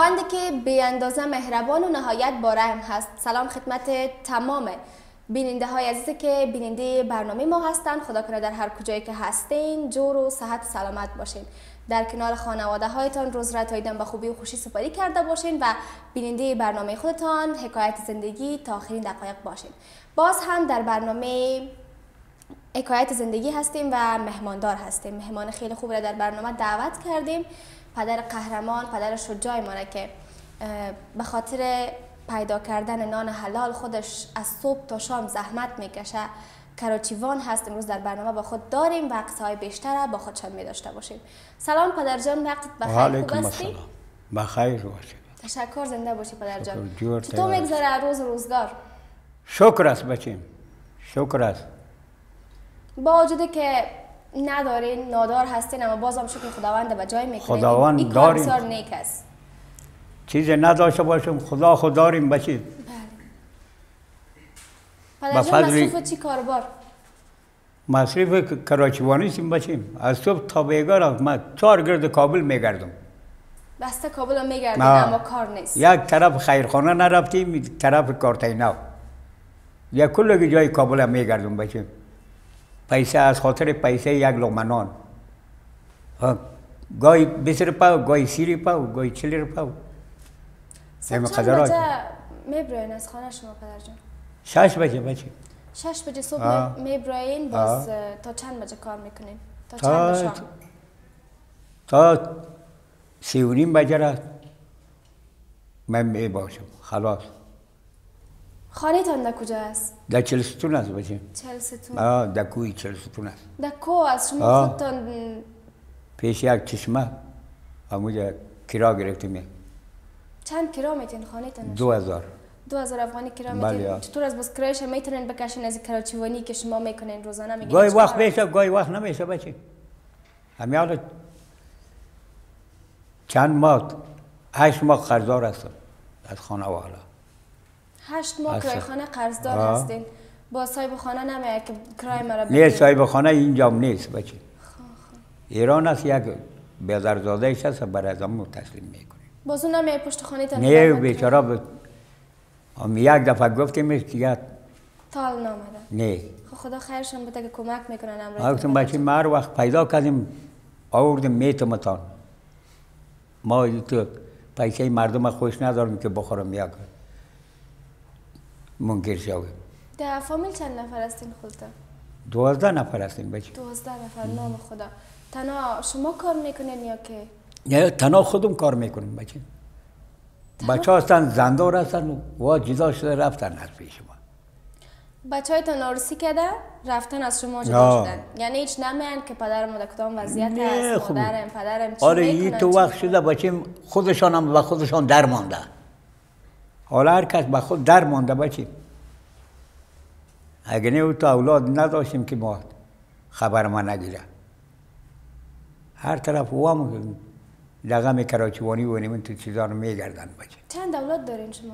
خداوندی که بی اندازه مهربان و نهایت با رحم هست. سلام خدمت تمام بیننده های عزیزی که بیننده برنامه ما هستند. خدا کنه در هر کجایی که هستین جور و صحت و سلامت باشین، در کنار خانواده هایتان روز را تا به خوبی و خوشی سپری کرده باشین و بیننده برنامه خودتان حکایت زندگی تا آخرین دقایق باشین. باز هم در برنامه حکایت زندگی هستیم و مهماندار هستیم. مهمان خیلی خوب را در برنامه دعوت کردیم. پدر قهرمان، پدر شجاع ما که به خاطر پیدا کردن نان حلال خودش از صبح تا شام زحمت میکشه، کراچیوان هست. امروز در برنامه با خود داریم و قصه های بیشتر با خودشان می داشته باشیم. سلام پدر جان، وقتت بخیر؟ خوب هستی؟ بخیر باشی. تشکر، زنده باشی پدر جان. چطور میگذره روز و روزگار؟ شکر است بچیم، شکر است. با وجودی که ندارین، نادار هستین، اما بازم شکر خداوند به جای میکنین. خداوند این کار داریم. بسیار نیک است. چیزی نداشته باشیم خدا داریم بچیم. بله. پدر جان مصروف چی کاربار؟ مصروف کراچیوانی سیم بچیم. از صبح تا بیگار من 4 گرد کابل میگردم. بسته کابل رو میگردیم اما کار نیست. یک طرف خیرخانه نرفتیم، طرف کارتینو. یا کل جای کابل میگردم بچیم. پیسه از خاطر پیسه یک لقمه نان. گاهی 20 روپا، گاهی 30 روپا، گاهی 40 روپا. چند بجه میبراین از خانه شما پدر جان؟ 6 بجه بچه. 6 بجه صبح میبراین، باز تا چند بجه کار میکنین؟ تا چند شام؟ تا 3:30 بجه را من میباشم خلاص. خانه تان در کجا است؟ در چهلستون است بچه. چهلستون؟ در کوی چهلستون است. در کو از شما خودتان؟ پیش یک چشمه همونجا کرا گرفتیم. چند کرا میتین خانه تان؟ 2000. 2000 افغانی کرا میتین؟ چطور از باز کرایش میتونین بکشین از کراچیوانی که شما میکنین روزانه میگین؟ گاهی وقت میشه، گاهی وقت نمیشه بچه. همیالا چند ماه 8 ماه قرضدار هستم از خانه والا. 8 ماه کرای خانه قرضدار هستین. با صاحب خانه نمیاد که کرای مرا بدین؟ نه، صاحب خانه اینجا نیست بچه. ایران است، یک بیزارزاده ایش هست، برای ازمون تسلیم میکنه. بازو نمیای پشت خانه تان؟ نه بیچاره یک دفعه گفتیمش دیگه تال نامده. نه. خدا خیرشون بده که کمک میکنن امروز. گفتم بچه ما هر وقت پیدا کردیم آوردیم میتمتان. ما تو پیسه مردم خوش نداریم که بخورم یک منکر شویم. در فامیل چند نفر هستین خودتا؟ 12 نفر هستیم بچه. 12 نفر. نام خدا. تنها شما کار میکنین یا که؟ نه، تنها خودم کار میکنیم بچه. بچه هستن زندار هستن و جدا شده رفتن از پیش ما. بچه های تان عروسی کرده رفتن از شما جدا شدن؟ یعنی هیچ نمیان که پدرم در کدام وضعیت هست، مادرم پدرم چی آره میکنن؟ این تو وقت شده بچه خودشان هم به خودشان در مانده. حالا هر کس به خود در مانده بچه. اگه نه تو اولاد نداشتیم که ما خبر ما نگیره. هر طرف وام لغم کراچیوانی و نیمون تو چیزا رو میگردن بچه. چند اولاد دارین شما؟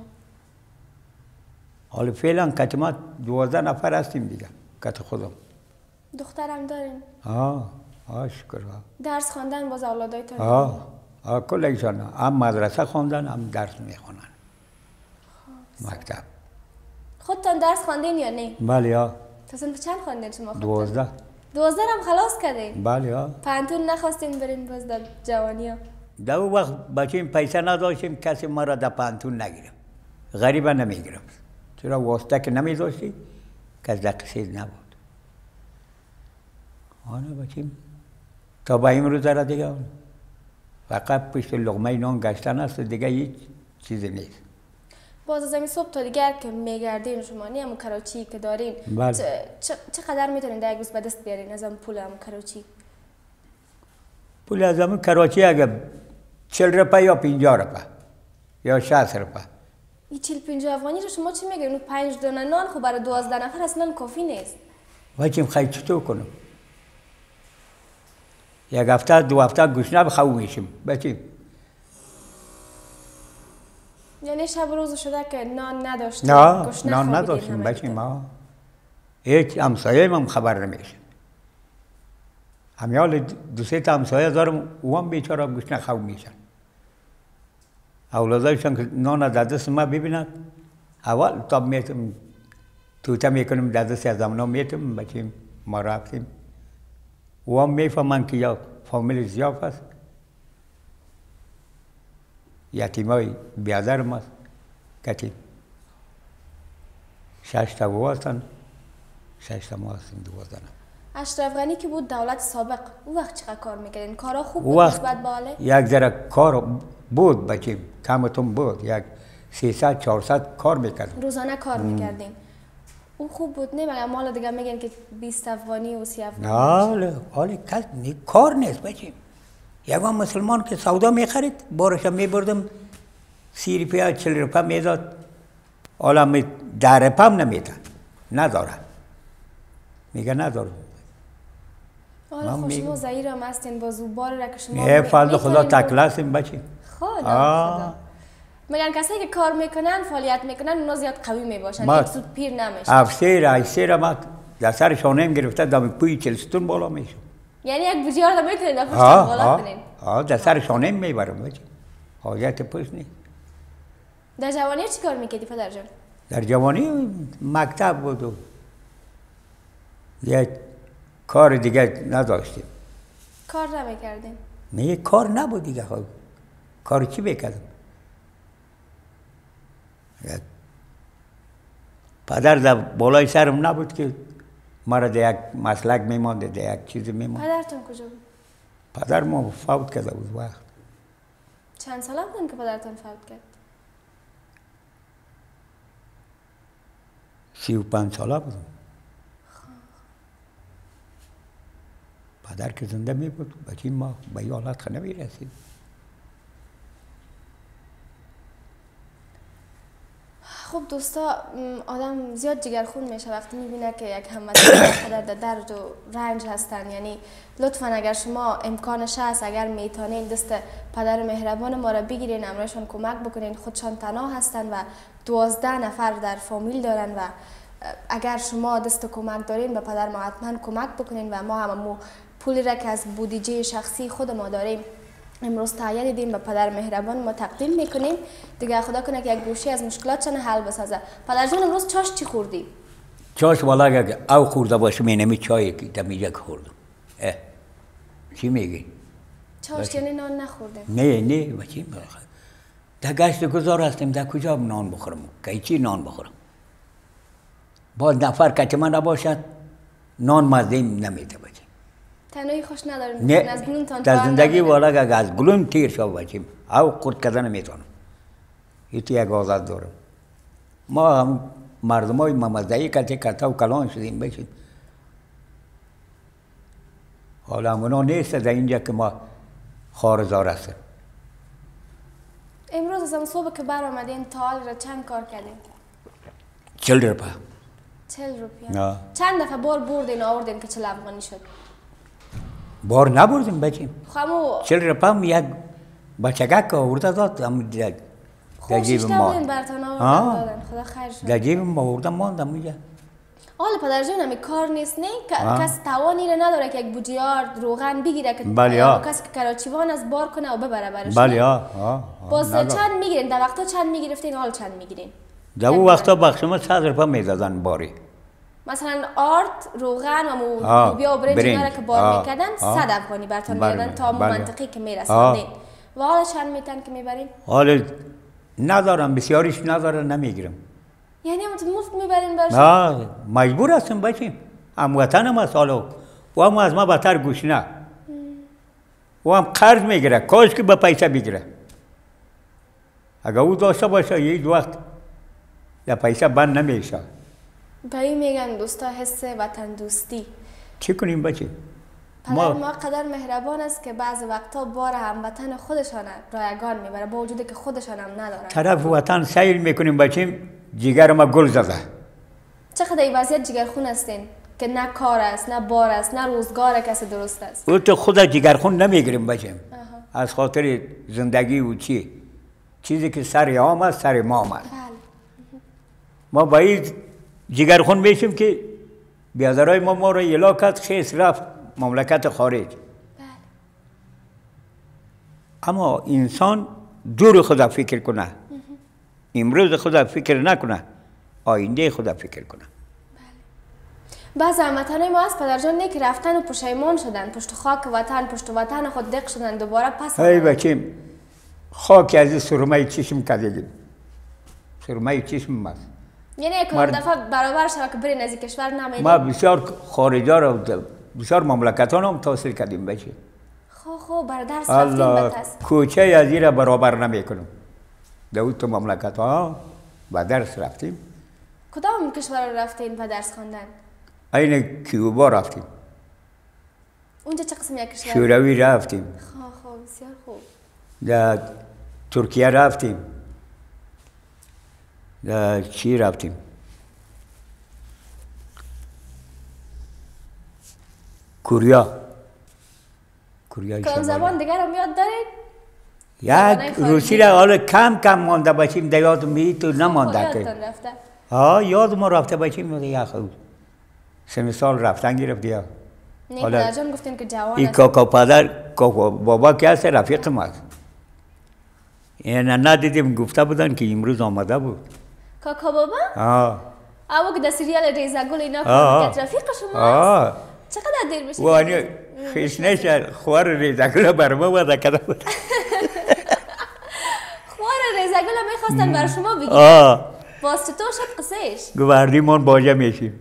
حالا فعلا کت ما 12 نفر هستیم دیگه، کت خودم. دخترم دارین؟ شکر. درس خواندن باز اولادایتان؟ کل ایشان هم مدرسه خواندن هم درس میخوانن. مکتب. خودتان درس خواندین یا نه؟ بله. تا صنف چند خواندین شما خودتان؟ 12. 12 هم خلاص کردین؟ بله. پانتون نخواستین برین باز در جوانی ها؟ در اون وقت بچه پیسه نداشتیم، کسی ما را در پانتون نگیرم. غریبه نمیگیرم. چرا واسطه که نمیداشتی کس در قصید نبود. بچه تا با این روز را دیگه فقط پشت لقمه نان گشتن است، دیگه هیچ چیزی نیست. باز از این صبح تا دیگر که میگردین شما نیم کراچی که دارین، چقدر میتونین در یک روز به دست بیارین از این پول هم کراچی؟ پول از این کراچی اگه 40 روپا یا 50 روپا یا 60 روپا. این 40-50 افغانی رو شما چی میگین؟ 5 دانه نان خب برای 12 نفر اصلا کافی نیست. بچیم خیلی چطور کنم؟ یک هفته 2 هفته گوشنه بخواه میشیم بچیم. یعنی شب روز شده که نان نداشتیم؟ نه، نان نداشتیم بچیم ما. هیچ همسایه هم خبر نمیشه. همیال 2-3 تا همسایه دارم، او هم بیچاره گوشنه خواه میشن. اولادایشان که نان در دست ما ببینند اول تا میتم توته میکنیم در دست از امنا میتم بچیم ما رفتیم و هم میفهمن که یا فامیل زیاف است یتیمای بیادر ما کتی 6 تا او هستن 6 تا ما هستیم 12 نفر. اشرف غنی که بود دولت سابق او وقت چقدر کار میکردین؟ کارا خوب بود نسبت به حاله؟ یک ذره کار بود بچیم کمتون بود یک 300 400 کار میکردیم روزانه کار میکردین. او خوب بود نه مگر مال دیگه میگن که 20 افغانی و 30 افغانی حالا کار نیست بچیم یکم مسلمان که سودا میخرید بارش میبردم 30 روپیه 40 روپیه میداد حالا 10 روپیه هم نمیده نداره میگه نداره حالا خوش شما زهیر هم هستین بازو بار را که شما نه فضل خدا تکلاسیم بچیم خدا میگن کسایی که کار میکنن فعالیت میکنن اونا زیاد قوی میباشن یک سود پیر نمیشن افسیر ما در سر شانه گرفته دم پوی چلستون بالا میشم یعنی یک بوجیار دا میتونید در پشت بالا کنین در سر شانه میبرم بچیم حاجت پشت نیست. در جوانی چی کار میکردی پدر جان؟ در جوانی مکتب بود و یک کار دیگه نداشتیم. کار نمیکردین؟ نه کار نبود دیگه کار چی بکردم؟ پدر در بالای سرم نبود که مرا در یک مسلک میماند در یک چیزی میماند. پدرتون کجا بود؟ پدر ما فوت کرده بود وقت. چند ساله بودن که پدرتون فوت کرد؟ 35 ساله بودم. پدر که زنده می بود بچه ما به این حالت نمی رسید. خب دوستا آدم زیاد جگرخون میشه وقتی میبینه که یک هموطن در درد و رنج هستن. یعنی لطفا اگر شما امکانش هست اگر میتونین دست پدر مهربان ما را بگیرین امرشان کمک بکنین. خودشان تنها هستن و 12 نفر در فامیل دارن و اگر شما دست کمک دارین به پدر ما حتما کمک بکنین و ما هم پولی را که از بودجه شخصی خود ما داریم امروز تهیه دیدیم به پدر مهربان ما تقدیم میکنیم. دیگه خدا کنه که یک گوشی از مشکلاتشان حل بسازه. پدر جان امروز چاش چی خوردی؟ چاش والا اگه او خورده باشه نمی چایی که دمیجه خوردم. چی میگی؟ چاش یعنی نان نخوردیم؟ نه بچه در گشت گذار هستیم در کجا نان بخورم؟ که چی نان بخورم؟ باز نفر که من نباشد نان مزده نمیده بچه. تنهایی خوش نداریم؟ نه از در زندگی والا اگه از گلوم تیر شو بچیم او خود کردن نمیتونم. ایتی یک آزاد دارم. ما هم مردم های ممزدهی کتا و کلان شدیم بچیم. حالا همونا نیست در اینجا که ما خارزار هستیم. امروز از هم صبح که بر آمدین تا حال را چند کار کردین؟ 40 روپیه. 40 روپیه؟ چند دفعه بار بردین آوردین که 40 افغانی شد؟ بار نبردیم بچیم. خمو 40 روپیه هم یک بچگک آورده داد هم در جیب ما. برتان آوردن خدا خیر شد. در جیب ما آوردن ماندم میگه. حالا پدر جان همی کار نیست نه کس توانی را نداره که یک بوجیار روغن بگیره که کسی که کراچیوان از بار کنه و ببره برش. بله باز چند میگیرین در وقتا چند میگرفتین حال چند میگیرین؟ در اون وقتا بخشم 100 روپیه میدادن باری. مثلا آرد روغن و لوبیا و برنج اینا که بار میکردن 100 افغانی برتون میدادن تا منطقی که میرسوندین. و حالا چند میتن که میبرین؟ حالا ندارم بسیاریش ندارم نمیگیرم. یعنی مفت میبرین برش؟ مجبور هستم بچیم. هموطن ما سالو و هم از ما بدتر گوشنه. و هم قرض میگیره کاش که به پیسه بگیره. اگر او داشته باشه یک وقت یا پیسه بند نمیشه. به این میگن دوستا حس وطن دوستی. چی کنیم بچه؟ پدر ما قدر مهربان است که بعض وقتا بار هموطن خودشان رایگان میبره با وجودی که خودشان هم ندارن. طرف وطن سیل میکنیم بچیم جگر ما گل زده. چقدر این وضعیت جگرخون هستین که نه کار است نه بار است نه روزگار کسی درست است. او تو خود جگرخون نمیگیریم بچیم. از خاطر زندگی و چیزی که سر عام است سر ما است. ما باید جگرخون میشیم که بیادرای ما را اعلام کرد خیس رفت مملکت خارج. اما انسان دور خدا فکر کنه، امروز خدا فکر نکنه، آینده خدا فکر کنه. بعض هموطنان ما از پدر جان که رفتن و پشیمان شدن، پشت خاک وطن، پشت وطن خود دق شدن، دوباره پس ای بچیم، خاک از سرمه چشم کردیم، سرمه چشم است. یعنی یک دفعه برابر شد که برین از این کشور نمیدیم. ما بسیار خارجا را بسیار مملکتان هم تحصیل کردیم بچه. خب برادر رفتیم بتاست. کوچه از این را برابر نمیکنم. در تو مملکت ها با درس رفتیم. کدام کشور رفتین و درس خواندن؟ این کیوبا رفتیم. اونجا چه قسم یک کشور؟ شوروی رفتیم. خب بسیار خوب. در ترکیه رفتیم. در چی رفتیم؟ کوریا. کدام زبان دیگر هم یاد دارید؟ یک روسی را حالا کم کم مانده باشیم در یاد می تو نمانده که. یادتان رفته؟ یاد ما رفته باشیم یک خود. 3 سال رفتن گرفت یا. نه پدر جان گفتین که جوان این کاکا پدر کاکا بابا که هست رفیق ما است. یعنی ندیدیم گفته بودن که امروز آمده بود. کاکا بابا؟ او که در سریال ریزگل اینا که رفیق شما چقدر دیر میشه؟ وانی خیشنه شد خوار ریزگل بر ما وعده کرده بود. خوار ریزگل میخواستن بر شما بگید. باز چطور شد قصهش؟ گواردیمون باجه میشیم.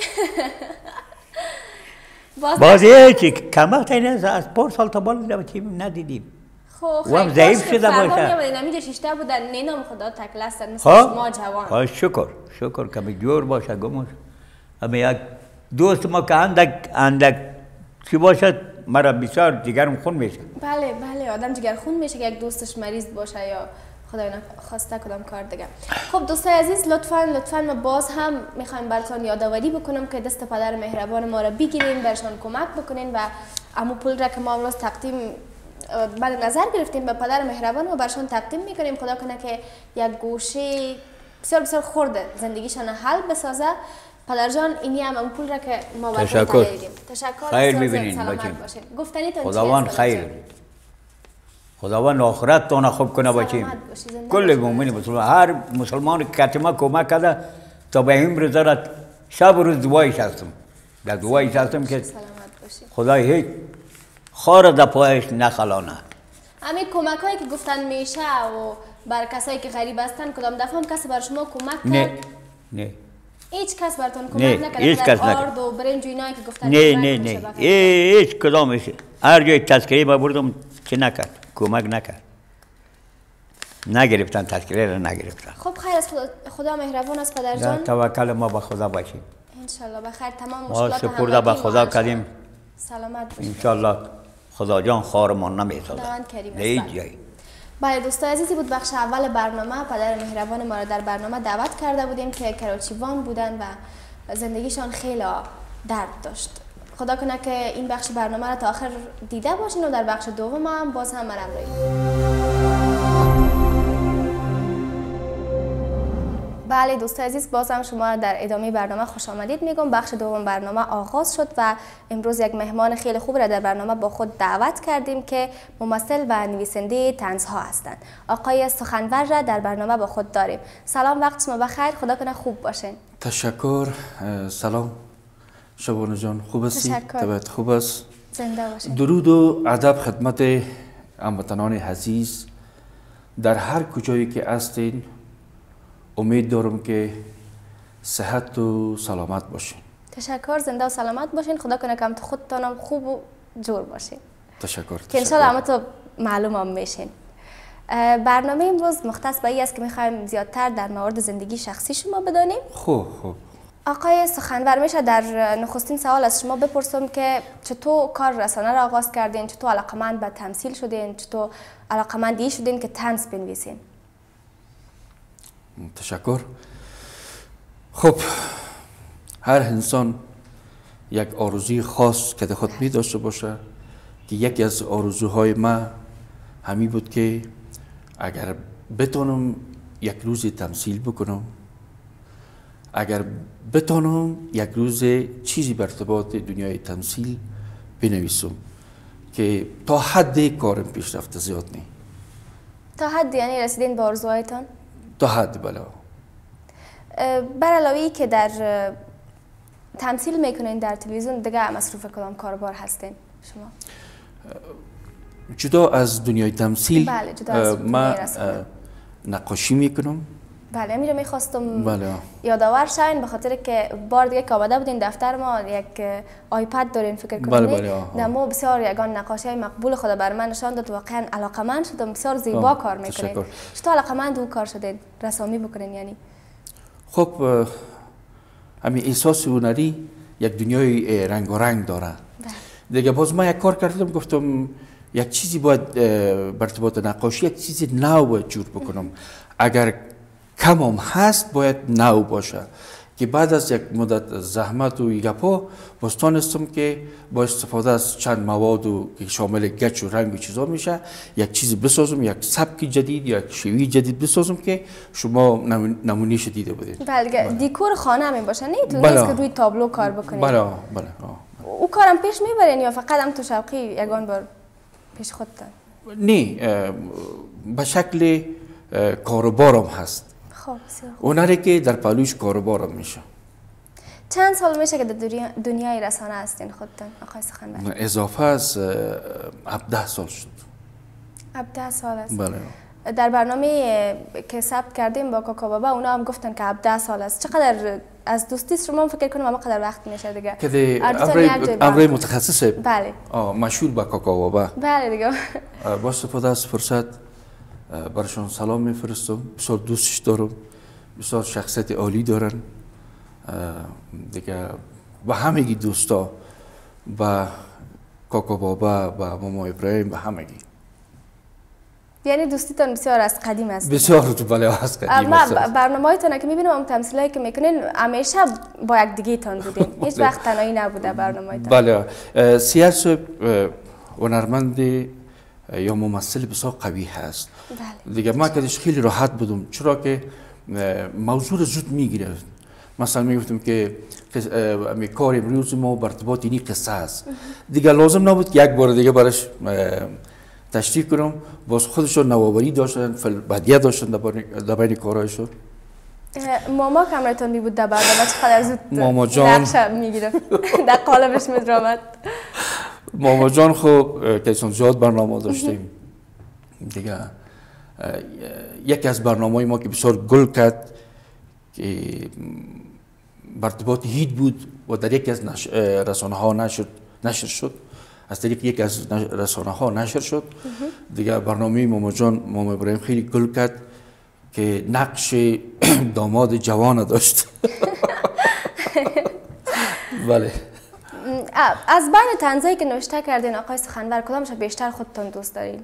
باز چی کمک تینه از 4 سال تا بالا ندیدیم. و هم ضعیف شده باشه. نمیده شیشته بودن نینام خدا تکل هستن مثل شما جوان. شکر کمی جور باشه گموش. اما یک دوست ما که اندک چی باشد مرا بسیار جگرم خون میشه. بله آدم جگر خون میشه که یک دوستش مریض باشه یا خدای نخواسته کدام کار دیگه. خب دوستای عزیز لطفاً ما باز هم میخوایم براتون یادآوری بکنم که دست پدر مهربان ما را بگیرین، برشان کمک بکنین و امو پول را که ما امروز تقدیم بعد نظر گرفتیم به پدر مهربان و برشان تقدیم میکنیم. خدا کنه که یک گوشه بسیار خرد زندگیشان حل بسازه. پدر جان اینی هم پول را که ما براتون تقدیم. تشکر. خیر میبینین باشین. گفتنیتون خداوند خیر. خداوند آخرت تان خوب کنه بچیم. کل مومن مسلمان هر مسلمان که ما کمک کرده تا به این روز را شب و روز دعایش هستم. در دعایش هستم که خدای هیچ خار در پایش نخلانه. همین کمک هایی که گفتن میشه و بر کسایی که غریب هستن کدام دفعه هم کسی بر شما کمک کرد؟ نه هیچ کس براتون کمک نکرد؟ هیچ کس نکرد. آرد و برنج و اینایی که گفتن نه هیچ کدامش. هر جای تذکره ما بردم چه نکرد، کمک نکرد. نگرفتن تذکره را نگرفتن. خب خیر از خدا مهربان است پدر جان. توکل ما به خدا باشیم. انشالله بخیر. تمام ما مشکلات سپرده به خدا کردیم. سلامت باشید. انشالله خدا جان خارمان نمیسازد. هیچ جایی. بله دوستان عزیزی بود بخش اول برنامه. پدر مهربان ما را در برنامه دعوت کرده بودیم که کراچیوان بودن و زندگیشان خیلی درد داشت. خدا کنه که این بخش برنامه را تا آخر دیده باشین و در بخش دوم هم باز هم بله دوستان عزیز باز هم شما را در ادامه برنامه خوش آمدید میگم. بخش دوم برنامه آغاز شد و امروز یک مهمان خیلی خوب را در برنامه با خود دعوت کردیم که ممثل و نویسنده طنزها هستند. آقای سخنور را در برنامه با خود داریم. سلام، وقت شما بخیر، خدا کنه خوب باشین. تشکر. سلام شبانه جان، خوب هستی؟ طبیعت خوب است؟ زنده باشین. درود و ادب خدمت هموطنان عزیز در هر کجایی که هستین. امید دارم که صحت و سلامت باشین. تشکر. زنده و سلامت باشین. خدا کنه که خودتانم خوب و جور باشین. تشکر. که انشالله همه تو معلوم هم میشین. برنامه امروز مختص به این است که میخوایم زیادتر در مورد زندگی شخصی شما بدانیم. خوب. آقای سخنور میشه در نخستین سوال از شما بپرسم که چطور کار رسانه را آغاز کردین؟ چطور علاقمند به تمثیل شدین؟ چطور علاقمند شدین که طنز بنویسین؟ تشکر. خب هر انسان یک آرزوی خاص که خود می داشته باشه که یکی از آرزوهای من همین بود که اگر بتونم یک روز تمثیل بکنم، اگر بتونم یک روز چیزی بر ارتباط دنیای تمثیل بنویسم که تا حد کارم پیش رفته زیاد نی. تا حد یعنی رسیدین به آرزوهایتان؟ تا حد بله. بر علاوه که در تمثیل میکنین در تلویزیون دیگه مصروف کدام کاربار هستین شما؟ جدا از دنیای تمثیل بله جدا از من نقاشی میکنم. بله میره میخواستم بله. یادآور شاین به خاطر که بار دیگه که آمده بودین دفتر ما یک آیپد دارین فکر کنید. بله بله. نمو بسیار یگان نقاشی های مقبول خدا بر من نشان داد. واقعا علاقمند شدم. بسیار زیبا کار میکنین. چطور علاقمند اون کار شدین رسامی بکنین یعنی؟ خب همین احساس هنری یک دنیای رنگ و رنگ داره. دیگه باز من یک کار کردم گفتم یک چیزی باید بر ارتباط نقاشی یک چیزی نو باید جور بکنم. اگر کم هم هست باید نو باشه که بعد از یک مدت زحمت و گپا باز تانستم که با استفاده از چند مواد و که شامل گچ و رنگ و چیزا میشه یک چیزی بسازم، یک سبک جدید یا یک شیوه جدید بسازم که شما نمونهش دیده بودید. بله دیکور خانه همین باشه نه تو نیست که روی تابلو کار بکنید. بله بله. او کارم پیش میبرین یا فقط هم تو شوقی یگان بار پیش خودتان؟ نه به شکل کاروبارم هست. خب بسیار هنری که در پلوش کاروبارم میشه. چند سال میشه که در دنیای رسانه هستین خودتان آقای سخنور؟ اضافه از 17 سال شد. 17 سال است. بله. در برنامه که ثبت کردیم با کاکا بابا اونا هم گفتن که 17 سال است. چقدر از دوستی شما فکر کنم اما قدر وقت میشه دیگه؟ که امر متخصص بله مشهور با کاکا بابا. بله دیگه. با استفاده از فرصت برشان سلام میفرستم. بسیار دوستش دارم. بسیار شخصیت عالی دارن. دیگه با همگی دوستا با کاکا بابا با ماما ابراهیم با همگی. یعنی دوستیتان بسیار از قدیم است. بسیار بله از قدیم است. برنامه‌هایتان که میبینم هم تمثیلایی که میکنین همیشه با یک دیگه تان بودین. هیچ وقت تنهایی نبوده برنامه‌هایتان. بله. سیاست هنرمند یا ممثل بسیار قوی هست. بله. دیگه ما کدش خیلی راحت بودم چرا که موضوع زود میگیره. مثلا میگفتم که کار امروز ما بر ارتباط اینی قصه است. دیگه لازم نبود که یک بار دیگه براش تشریح کنم. باز خودشون نوآوری داشتن، بدیه داشتن در بین کارهایشون. ماما کامرتون می بود در برنامه چقدر زود ماما جان نقش میگیره در قالبش میدرامد. ماما جان خب که زیاد برنامه داشتیم دیگه. یکی از برنامه‌های ما که بسیار گل کرد که بر ارتباط هید بود و در یکی از رسانه ها نشر شد. از طریق یکی از رسانه ها نشر شد. دیگه برنامه ماما جان ماما ابراهیم خیلی گل کرد که نقش داماد جوان داشت. بله. از بین طنزایی که نوشته کردین آقای سخنور کدامش بیشتر خودتون دوست دارین؟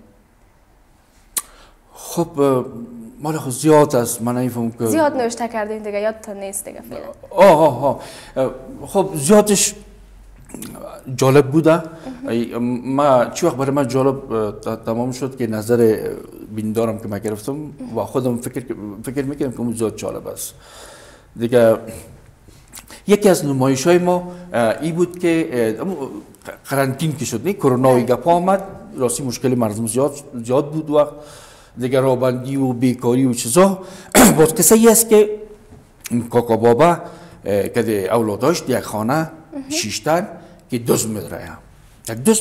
خب مال خود زیاد است. من نمیفهمم که زیاد نوشته کردین دیگه یادتون نیست دیگه فعلا. خب زیادش جالب بوده. ما چی وقت برای من جالب تمام شد که نظر بیندارم که من گرفتم و خودم فکر میکنم که اون زیاد جالب است دیگه. یکی از نمایش های ما ای بود که قرنطین که شد، کرونا و گپ آمد، راستی مشکل مردم زیاد بود وقت دیگه، رابندی و بیکاری و چیزا. باز قصه ای است که کاکا بابا که اولاد داشت یک خانه شیشتن که دزد میدره، یک دزد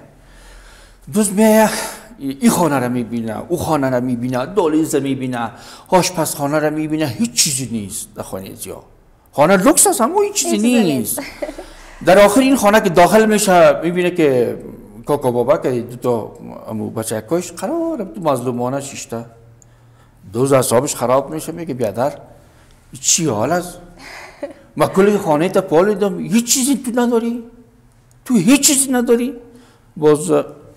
میایه این خانه را میبینه، او خانه را میبینه، دالیز را میبینه، آشپزخانه را میبینه، هیچ چیزی نیست در خانه زیا. خانه لوکس است اما هیچ چیزی نیست. در آخر این خانه که داخل میشه میبینه که کاکا بابا که دو تا بچه‌کاش قرار تو مظلومانه شیشته، دوز اعصابش خراب میشه. میگه بیادر چی حال است؟ ما کل خانه تا پالیدم، هیچ چیزی تو نداری؟ تو هیچ چیزی نداری؟ باز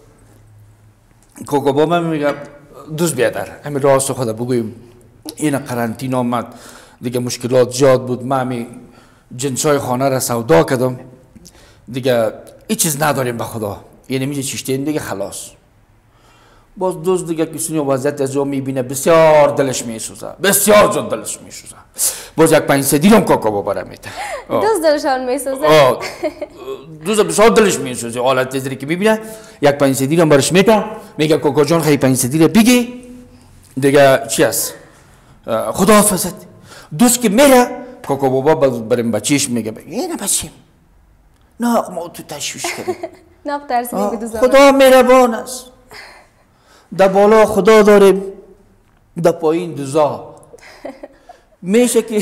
کاکا بابا میگه دوست بیادر همین راست خدا بگویم این قرنطینه آمد دیگه، مشکلات زیاد بود، من همین جنسای خانه را سودا کردم دیگه، هیچ چیز نداریم به خدا، یعنی میشه چشتین دیگه خلاص. باز دوست دیگه کسی وضعیت از جا میبینه بسیار دلش میسوزه، بسیار زود دلش میسوزه. باز یک 5 دیرم کاکا بابا را میده، دوست دلشان میسوزه، دوست بسیار دلش میسوزه. حالت دیگه که میبینه یک 5 دیرم برش میده، میگه کاکا جان خیلی 5 دیره بگی دیگه چی است؟ خدا حافظت. دوست که میره کاکا بابا بریم بچیش میگه اینه بچیم نه ما تو تشویش کردیم نه ترسیدی بدوزم. خدا مهربان است. در بالا خدا داریم، در پایین دوزا. میشه که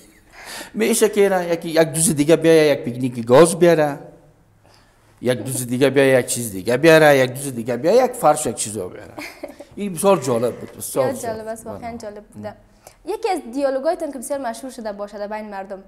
یک دوست دیگه بیاره یک پیکنیک گاز بیاره، یک دوست دیگه بیاره یک چیز دیگه بیاره، یک دوست دیگه بیاره یک فرش یک چیزا بیاره. این بسیار جالب بود. بسیار جالب است، واقعا جالب بوده. یکی از دیالوگایتون که بسیار مشهور شده باشه در بین مردم.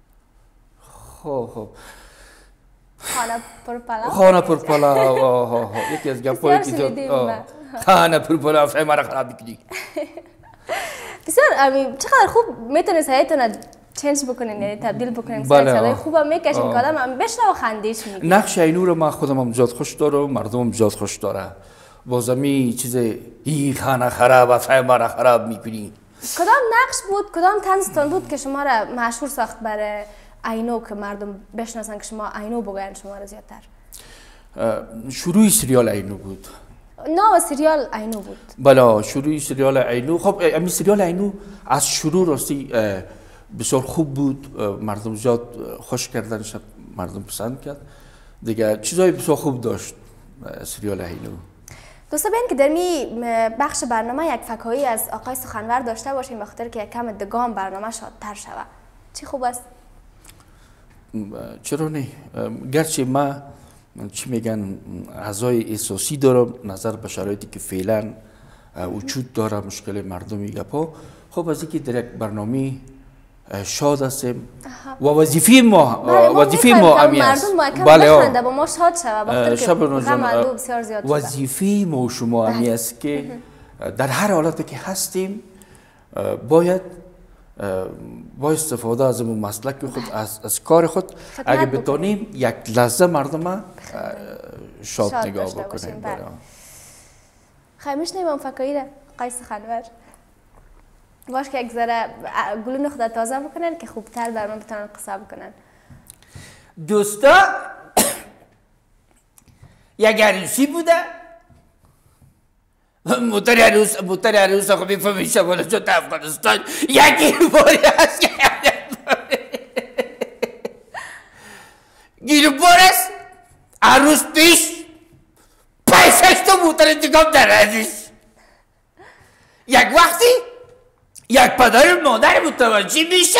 خب خانه پر پلاو. خانه پر پلاو. یکی از گپایی که خانه پر پلاو فهم مرا خراب میکنی. بسیار چقدر خوب میتونید حیاتون چنج بکنین، یعنی تبدیل بکنین. صدای خوبم میکشین که آدم بشنه و خندیش میگه. نقش اینو رو من خودم هم زیاد خوش دارم، مردم هم زیاد خوش داره. بازمی چیز این خانه خراب فهم مرا خراب میکنی. کدام نقش بود، کدام طنزتون بود که شما را مشهور ساخت برای اینو که مردم بشناسن که شما اینو بگوین شما را زیادتر؟ شروع سریال اینو بود. نام سریال اینو بود. بله شروع سریال اینو. خب این سریال اینو از شروع راستی بسیار خوب بود، مردم زیاد خوش کردن، مردم پسند کرد دیگه. چیزای بسیار خوب داشت سریال اینو. دوستا بیان که در می بخش برنامه یک فکاهی از آقای سخنور داشته باشیم بخاطر که یک کم دگام برنامه شادتر شود. چی خوب است؟ چرا نه؟ گرچه من چی میگن اعضای احساسی دارم نظر به شرایطی که فعلا وجود داره، مشکل مردمی گپا. خب از اینکه در یک برنامه شاد هستیم و وظیفه ما همی است. بله با ما شاد شود بخاطر که غم بسیار زیاد شده. وظیفه ما شما همی است که در هر حالتی که هستیم باید با استفاده از اون مسلک خود از کار خود اگه بتونیم یک لحظه مردم شاد نگاه بکنیم. خیلی میشنیم فکایی را آقای سخنور باش که یک ذره گلون خدا تازه بکنن که خوبتر بر من بتونن قصه بکنن. دوستا یک عروسی بوده، موتر عروس خب میفهمی شماله شد افغانستان یکی باری هست که گیرو بارست عروس پیش پیسش تو موتر انتقام در ازش. یک وقتی یک پدر مادر متوجه میشه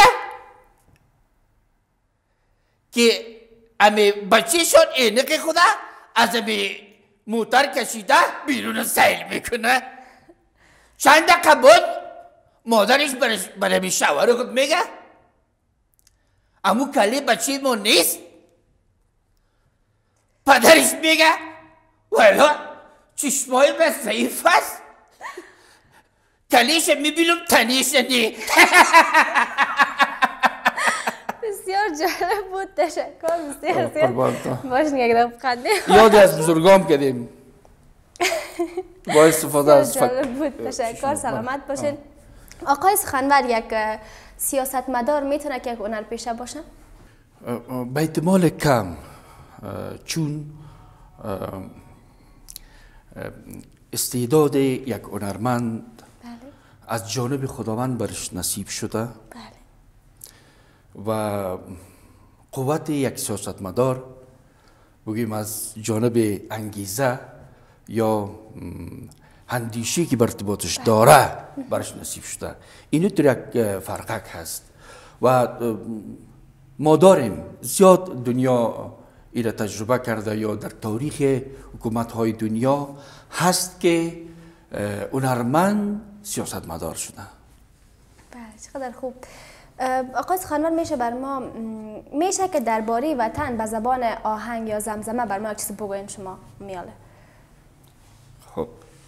که امی بچه شد اینق خدا از امی موتر کشیده بیرون سیل میکنه. چند دقیقه بود مادرش برای شوهر خود میگه امو کلی بچه ما نیست. پدرش میگه والا چشمای من ضعیف است، کلیش میبینم تنیش نی. بسیار جالب بود، تشکر. بسیار باشین یک دفعه خنده یادی از بزرگام کردیم با استفاده از جالب بود. تشکر، سلامت باشین. آقای سخنور یک سیاستمدار میتونه که یک هنرپیشه باشه؟ به احتمال کم، چون استعداد یک هنرمند از جانب خداوند برش نصیب شده و قوت یک سیاستمدار بگیم از جانب انگیزه یا اندیشی که برتباطش داره برش نصیب شده. اینو در یک فرقک هست و ما داریم زیاد دنیا ایره تجربه کرده یا در تاریخ حکومت های دنیا هست که هنرمند سیاستمدار شده. بله چقدر خوب. آقای سخنور میشه بر ما میشه که درباره وطن به زبان آهنگ یا زمزمه بر ما چیزی بگوین شما میاله؟ خب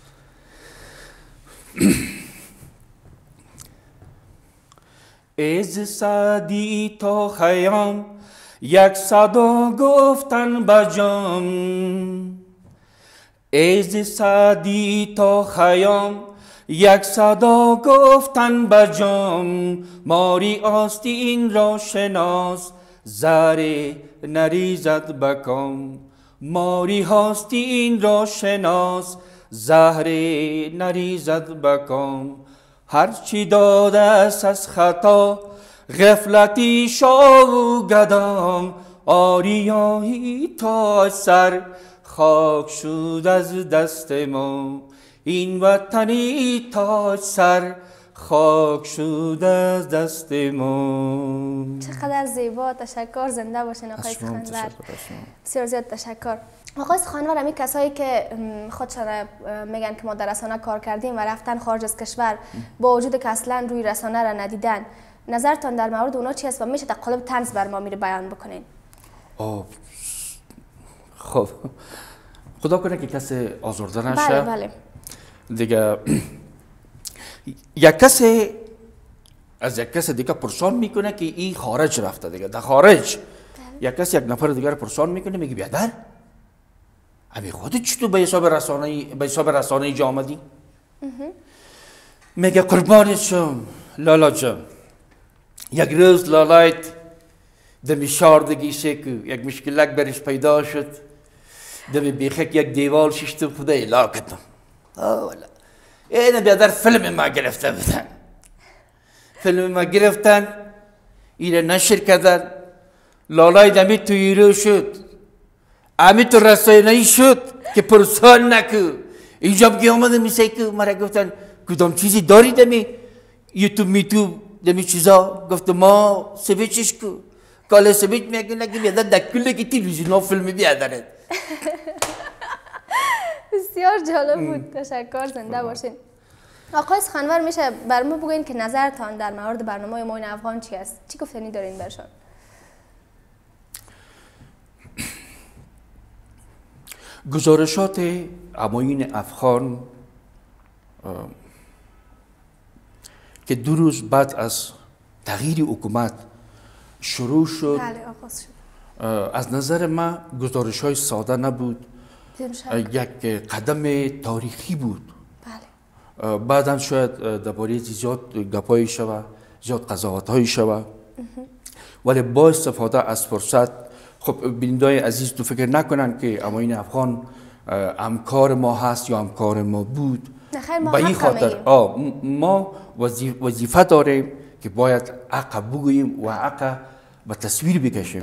از سعدی تا خیام یک صدا گفتن بجام، از سعدی تا خیام یک صدا گفتن بجام، ماری آستین را شناس زره نریزد بکام، ماری آستین را شناس زهری نریزد بکام، هرچی داده است از خطا غفلتی شو گدام. آریایی تا سر خاک شد از دست ما، این وطنی تا سر خاک شد از دست ما. چقدر زیبا، تشکر، زنده باشین آقای سخنور. بسیار زیاد تشکر. آقای سخنور، همین کسایی که خودشان میگن که ما در رسانه کار کردیم و رفتن خارج از کشور با وجود که اصلا روی رسانه را ندیدن، نظرتان در مورد اونا چی است و میشه در قالب طنز بر ما میره بیان بکنین؟ خب خدا کنه که کسی آزرده نشه. بله بله. دیگه یک کسی از یک کسی دیگه پرسان میکنه که این خارج رفته، دیگه در خارج یک کسی یک نفر دیگر پرسان میکنه، میگه بیادر امی خودت چطور به حساب رسانه جا آمدی؟ میگه قربانت شم لالا جان، یک روز لالایت دمی شاردگی که یک مشکلک برش پیدا شد، دمی بیخک یک دیوال ششتم خدای لا کردم. اینه بیادر فیلم ما گرفته بودن، فیلم ما گرفتن اینه نشر کردن، لالای دمی توی رو شد، امی تو رسانه‌ای شد که پرسان نکو. اینجا بگی آمده میشه که مرا گفتن کدام چیزی داری دمی یوتیوب میتوب دمی چیزا، گفت ما سویچش کو کاله سویچ میگه نگی بیادر دکله که تلویزیون ها فیلم بیادرد. بسیار جالب بود، تشکر، زنده باشین. آقای سخنور، میشه بر ما بگوین که نظرتان در مورد برنامه معین افغان چی است؟ چی گفتنی دارین برشان؟ گزارشات معین افغان که 2 روز بعد از تغییر حکومت شروع شد، بله آغاز شد، از نظر من گزارش های ساده نبود، یک قدم تاریخی بود. بله. بعدم شاید درباره زیاد گپایی شوه، زیاد قضاوت هایی شوه، ولی با استفاده از فرصت، خب بینندگان عزیز تو فکر نکنن که معین افغان همکار ما هست یا همکار ما بود. به این خاطر ما وظیفه داریم که باید حق بگوییم و حق به تصویر بکشیم.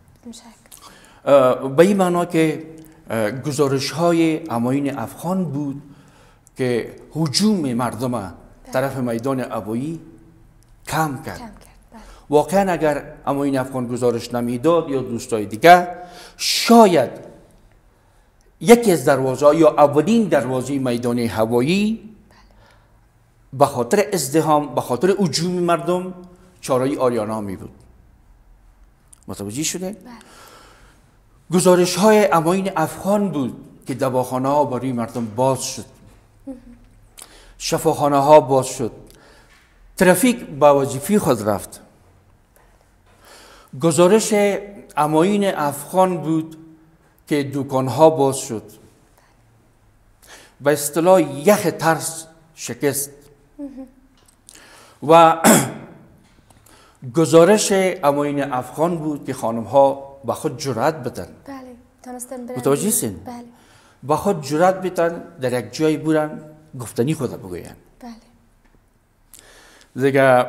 بله. به این معنا که گزارش های معین افغان بود که هجوم مردم طرف میدان هوایی کم کرد. بله. واقعا اگر معین افغان گزارش نمیداد یا دوستای دیگه، شاید یکی از دروازه یا اولین دروازه میدان هوایی به خاطر ازدحام، به خاطر هجوم مردم چارای آریانا می بود. متوجه شده؟ بله. گزارش های معین افغان بود که دواخانه ها برای مردم باز شد، شفاخانه ها باز شد، ترافیک با وظیفه خود رفت. گزارش معین افغان بود که دکان ها باز شد، به اصطلاح یخ ترس شکست. و گزارش معین افغان بود که خانم ها به خود جرأت بدن. بله، تونستن برن. متوجه هستین؟ بله. به خود جرأت بدن، در یک جایی برن گفتنی خود بگوین. بله. دیگه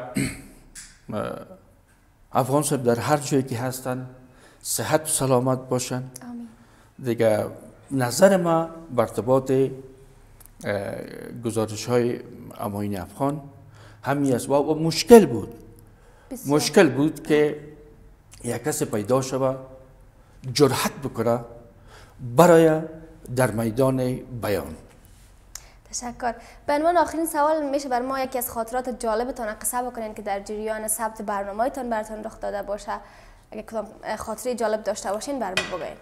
افغان صاحب در هر جایی که هستن صحت و سلامت باشن. آمین. دیگه نظر ما بر ارتباط گزارش های معین افغان همین است. و مشکل بود، مشکل بود که یک کسی پیدا شود جرأت بکنه برای در میدان بیان. تشکر. به عنوان آخرین سوال، میشه بر ما یکی از خاطرات جالبتان قصه بکنین که در جریان ثبت برنامه‌تان براتون رخ داده باشه؟ اگه کدام خاطره جالب داشته باشین بر ما بگوین.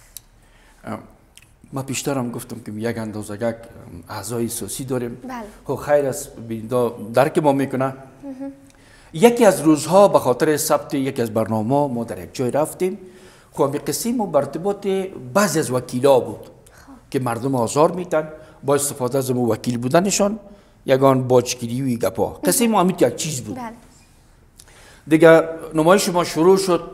ما پیشترم گفتم که یک اندازه اعضای سیاسی داریم. بله. خب خیر است، درک ما میکنه. یکی از روزها به خاطر ثبت یکی از برنامه ما در یک جای رفتیم. خب قصه ما بر ارتباط بعضی از وکیلا بود که مردم آزار میدن با استفاده از وکیل بودنشان، یگان باجگیری و گپا. قصه ما همین یک چیز بود. بله. دیگه نمایش ما شروع شد.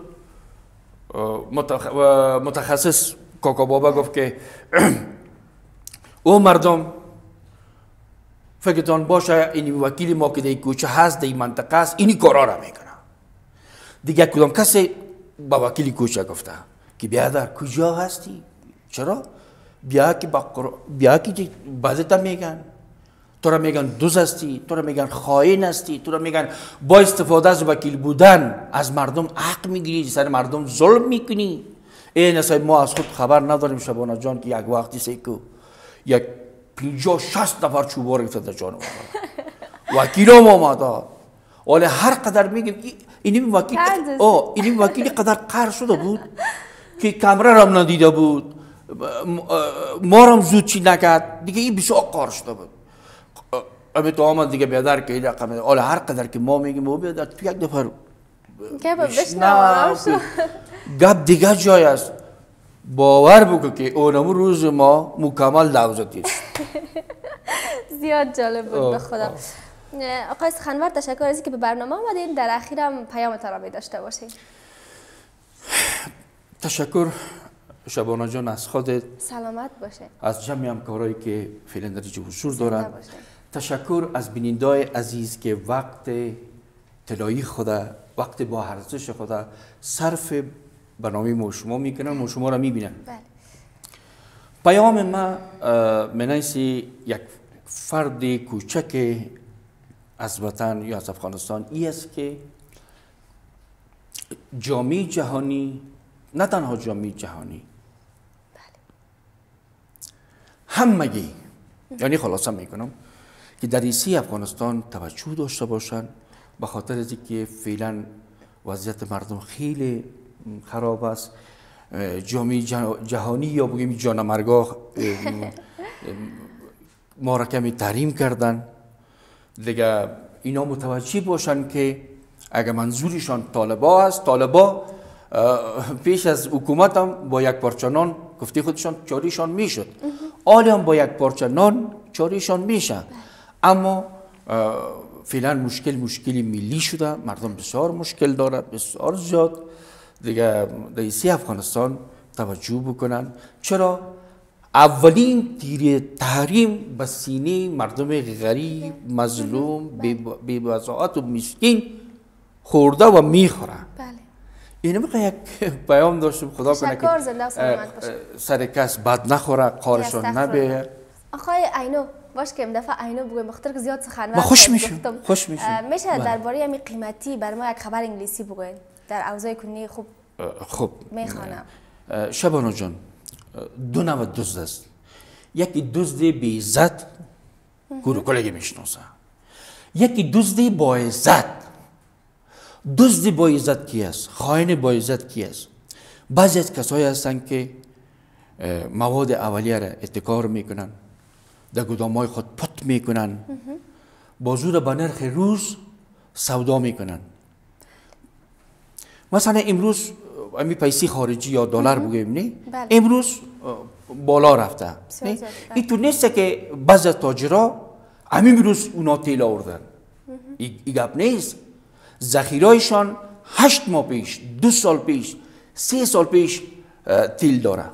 متخصص کاکا بابا گفت که او مردم فکرتان باشه این وکیل ما که در کوچه هست در این منطقه است اینی کارا را میکنه. دیگه کدام کسی با وکیل کوچه گفته که بیادر کجا هستی؟ چرا؟ بیا که بعضی میگن تو را میگن دوز هستی، تو را میگن خائن هستی، تو را میگن با استفاده از وکیل بودن از مردم حق میگیری، سر مردم ظلم میکنی. این اصلا ما از خود خبر نداریم شبانه جان که یک وقتی سیکو یک 50-60 نفر چوبار گرفته در جان ما وکیل هم آمده. ولی هر قدر میگیم این وکیل قدر قهر شده بود که کمره رم ندیده بود، ما رم زود چی نکرد دیگه، این بسیار قهر شده بود. امی تو آمد دیگه بیادر که این رقمه، ولی هر قدر که ما میگیم او بیادر تو یک دفعه گپ دیگه جای است. باور بکن که اونمو روز ما مکمل دوزه دید. زیاد جالب بود به خدا. آقای سخنور تشکر از اینکه به برنامه آمدین. در اخیرم پیام ترامی داشته باشین. تشکر شبانه جان از خودت، سلامت باشه، از جمعی همکارایی که فعلا در اینجا حضور دارند. تشکر از بیننده‌های عزیز که وقت طلایی خود، وقت با ارزش خود صرف برنامه ما شما میکنن، ما شما را میبینن. بله. پیام ما منیسی یک فرد کوچک از وطن یا از افغانستان ای است که جامعه جهانی، نه تنها جامعه جهانی، همگی، یعنی خلاصه میکنم که در ایسی افغانستان توجه داشته باشند، به خاطر از اینکه فعلا وضعیت مردم خیلی خراب است. جامعه جهانی یا بگیم جانمرگاه ما را کمی تحریم کردن. دیگه اینا متوجه باشن که اگر منظورشان طالبا است، طالبا پیش از حکومت هم با یک پارچه نان گفته خودشان چاریشان میشد، حالی هم با یک پارچه نان چاریشان میشه. اما فعلا مشکلی ملی شده، مردم بسیار مشکل داره، بسیار زیاد. دیگه در سی افغانستان توجه بکنن. چرا؟ اولین تیر تحریم به سینه مردم غریب، مظلوم، بی‌وضاحت و مسکین خورده و میخوره. بله. اینو میخوام یک پیام داشتم، خدا کنه که سر کس بد نخوره، کارشان نبه. آقای عینو باش که دفعه عینو بگویم، بخاطر که زیاد سخنور خوش میشه. میشه درباره همین قیمتی برای ما یک خبر انگلیسی بگوین در اوضاع کنونی خوب؟ خب میخوانم. شبانو جان، دو نوع دزد است. یکی دزد بی عزت کلگی میشناسه، یکی دزد با عزت. دزد با عزت کی است؟ خائن با عزت کی است؟ بعضی از کسایی هستند که مواد اولیه را احتکار میکنن، در گدامهای خود پت میکنن، بازور به نرخ روز سودا میکنن. مثلا امروز امی پیسی خارجی یا دلار بگیم نه، امروز بالا رفته. این تو نیست که بعض تاجرها همین روز اونا تیل آوردن. این گپ نیست. ذخیرهایشان 8 ماه پیش، 2 سال پیش، 3 سال پیش تیل داره.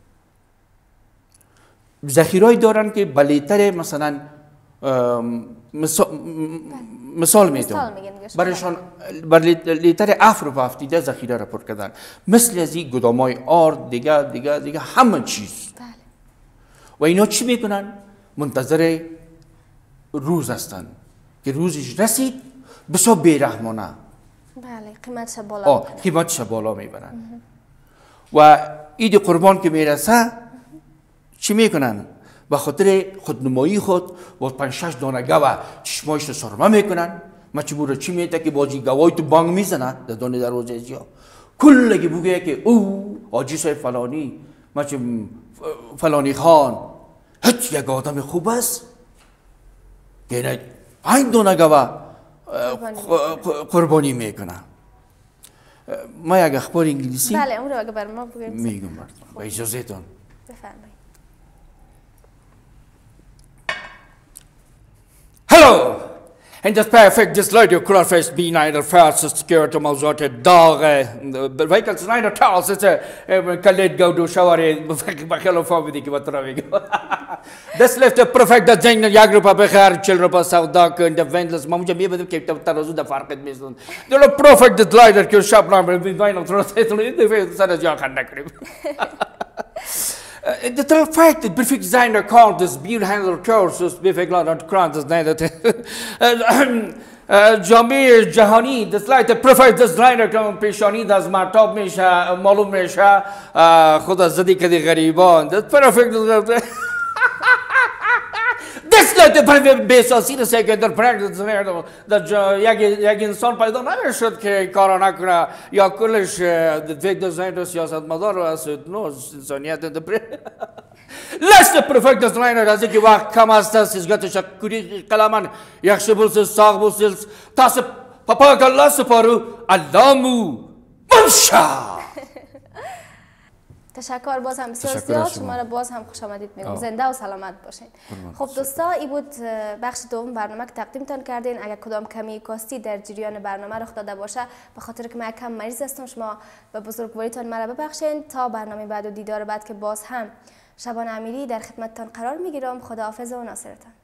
ذخیرهایی دارن که بلیتر مثلا مثال میتونم برایشان بر لیتر 7 روپه هفتیده ذخیره را پر کردن. مثل از این گدامای آرد دیگه همه چیز. و اینا چی میکنن؟ منتظر روز هستن که روزش رسید بسیار بیرحمانه. بله، قیمتش بالا میبرن. و عید قربان که میرسه چی میکنن؟ به خاطر خودنمایی خود با 5-6 دانه گوه چشمایش رو سرمه میکنن. مجبور چی میده که باجی گوای تو بانگ میزنه در دانه دروازه جا کلگی بگه که او حاجی صاحب فلانی فلانی خان هیچ یک آدم خوب است که 5 دانه گوه قربانی میکنه. ما یک اخبار انگلیسی بله اون رو اگه بر ما بگیم میگم با اجازه تان. بفرمایید. Hello! In this perfect disloyal crawfish B9 first security موضوعات داغ ویکل سنایدر تالس کلید گودو شواری بخیلو فامیدی که بطرا میگم This left a perfect design یک روپا بخیر 40 روپا سودا کن the vendors ما اونجا میبودیم که ترازو در فرقت میزنن در perfect designer که شب نام وین تروت این سر جا خنده کنیم The fact that perfect designer called this beer handler courses perfect lot crowd is not جامعه جهانی دسلایت پرفکت دیزاینر که پیشانی از مرتاب میشه معلوم میشه خود از زدی کدی غریبان پرفکت دسلایت پرفکت بیساسی رسه که در پرکتس یک انسان پیدا نمیشد که کارا نکنه یا کلش فیک دیزاینر سیاست مدار است نو انسانیت Last perfect designer از اینکه وقت کم است سیزگاتش کوری قلمان یخش بولسیز ساق بولسیز تاس پاپا کلا سپارو علامو منشا تشکر باز هم بسیار زیاد شما را باز هم خوش آمدید میگم زنده و سلامت باشین خب دوستا این بود بخش دوم برنامه که تقدیمتان کردین اگر کدام کمی کاستی در جریان برنامه رخ داده باشه به خاطر که من کم مریض هستم شما به بزرگواریتان مرا ببخشین تا برنامه بعد و دیدار بعد که باز هم شبانه امیری در خدمتتان قرار میگیرم خداحافظ و ناصرتان